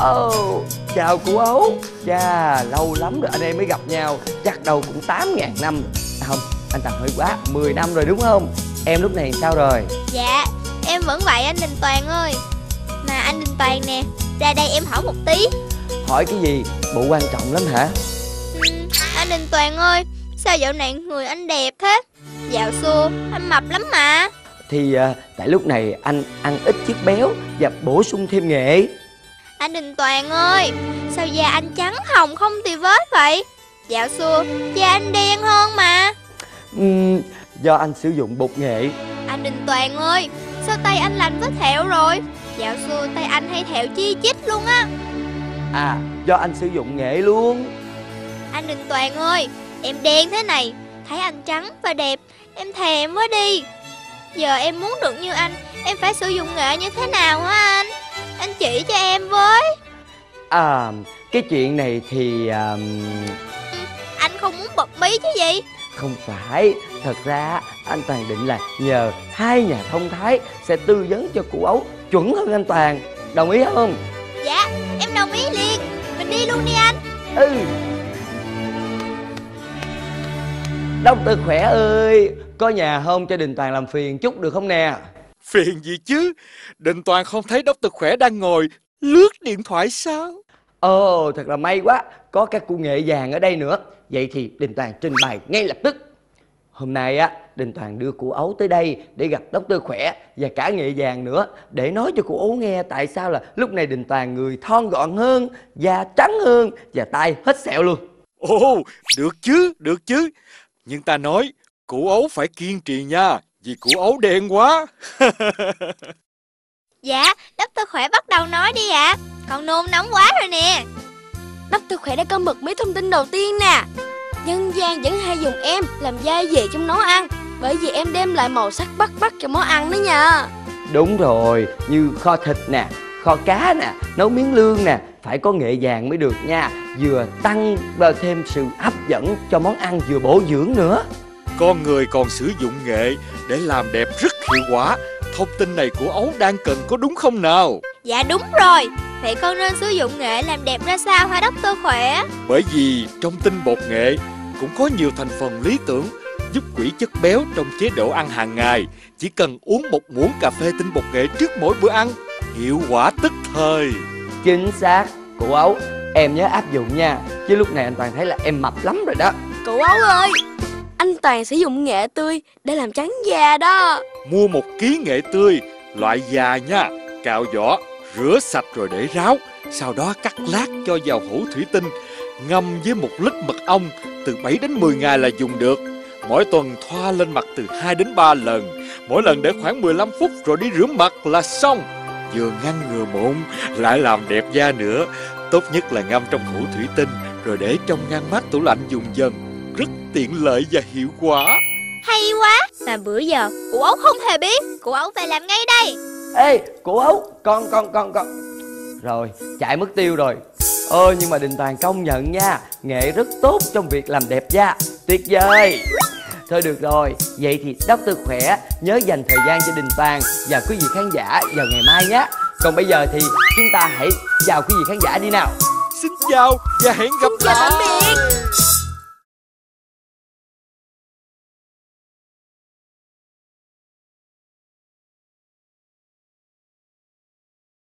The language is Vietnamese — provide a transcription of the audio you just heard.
Oh, chào cụ Ấu. Chà, lâu lắm rồi anh em mới gặp nhau. Chắc đâu cũng 8.000 năm. Không, anh Toàn hơi quá, 10 năm rồi đúng không? Em lúc này sao rồi? Dạ, em vẫn vậy anh Đình Toàn ơi. Mà anh Đình Toàn nè, ra đây em hỏi một tí. Hỏi cái gì? Bộ quan trọng lắm hả? Anh Đình Toàn ơi, sao dạo này người anh đẹp thế? Dạo xưa anh mập lắm mà. Thì tại lúc này anh ăn ít chất béo và bổ sung thêm nghệ. Anh Đình Toàn ơi, sao da anh trắng hồng không tì vết vậy? Dạo xưa da anh đen hơn mà. Do anh sử dụng bột nghệ. Anh Đình Toàn ơi, sao tay anh lành vết thẹo rồi? Dạo xưa tay anh hay thẹo chi chít luôn á. À, do anh sử dụng nghệ luôn. Anh Đình Toàn ơi, em đen thế này, thấy anh trắng và đẹp, em thèm quá đi. Giờ em muốn được như anh, em phải sử dụng nghệ như thế nào hả anh? Anh chỉ cho em với. À, cái chuyện này thì anh không muốn bật mí chứ gì? không phải. Thật ra anh Toàn định là nhờ hai nhà thông thái sẽ tư vấn cho cụ Ấu chuẩn hơn anh Toàn. Đồng ý không? Dạ, em đồng ý liền. Mình đi luôn đi anh. Doctor Khỏe ơi, có nhà không, cho Đình Toàn làm phiền chút được không nè? Phiền gì chứ? Đình Toàn không thấy Doctor Khỏe đang ngồi lướt điện thoại sao? Ồ, thật là may quá, có các cụ nghệ vàng ở đây nữa. Vậy thì Đình Toàn trình bày ngay lập tức. Hôm nay á, Đình Toàn đưa cụ Ấu tới đây để gặp Doctor Khỏe và cả nghệ vàng nữa, để nói cho cụ Ấu nghe tại sao là lúc này Đình Toàn người thon gọn hơn, da trắng hơn và tai hết sẹo luôn. Ồ, được chứ. Nhưng ta nói, cụ Ấu phải kiên trì nha, vì cụ Ấu đen quá. Dạ, Doctor Khỏe bắt đầu nói đi ạ. Con nôn nóng quá rồi nè. Doctor Khỏe đã con bật mấy thông tin đầu tiên nè. Dân gian vẫn hay dùng em làm gia vị trong nấu ăn, bởi vì em đem lại màu sắc bắt mắt cho món ăn đó nha. Đúng rồi, như kho thịt nè, kho cá nè, nấu miếng lương nè, phải có nghệ vàng mới được nha. Vừa tăng thêm sự hấp dẫn cho món ăn, vừa bổ dưỡng nữa. Con người còn sử dụng nghệ để làm đẹp rất hiệu quả. Thông tin này của Ấu đang cần có đúng không nào? Dạ đúng rồi. Vậy con nên sử dụng nghệ làm đẹp ra sao hả Doctor Khỏe? Bởi vì trong tinh bột nghệ cũng có nhiều thành phần lý tưởng giúp quỹ chất béo trong chế độ ăn hàng ngày. Chỉ cần uống một muỗng cà phê tinh bột nghệ trước mỗi bữa ăn, hiệu quả tức thời. Chính xác, cụ Ấu, em nhớ áp dụng nha. Chứ lúc này anh Toàn thấy là em mập lắm rồi đó. Cụ Ấu ơi, anh Toàn sử dụng nghệ tươi để làm trắng da đó. Mua 1 ký nghệ tươi, loại già nha, cạo vỏ, rửa sạch rồi để ráo. Sau đó cắt lát cho vào hũ thủy tinh, ngâm với 1 lít mật ong, từ 7 đến 10 ngày là dùng được. Mỗi tuần thoa lên mặt từ 2 đến 3 lần, mỗi lần để khoảng 15 phút rồi đi rửa mặt là xong. Vừa ngăn ngừa mụn, lại làm đẹp da nữa. Tốt nhất là ngâm trong hũ thủy tinh rồi để trong ngăn mát tủ lạnh dùng dần. Rất tiện lợi và hiệu quả. Hay quá. Mà bữa giờ cụ Ấu không hề biết. Cụ Ấu phải làm ngay đây. Ê, cụ Ấu, con. Rồi, chạy mất tiêu rồi. Nhưng mà Đình Toàn công nhận nha, nghệ rất tốt trong việc làm đẹp da. Tuyệt vời. Thôi được rồi, vậy thì Doctor Khỏe nhớ dành thời gian cho Đình Toàn và quý vị khán giả vào ngày mai nhé. Còn bây giờ thì chúng ta hãy chào quý vị khán giả đi nào. Xin chào và hẹn gặp lại. Tạm biệt.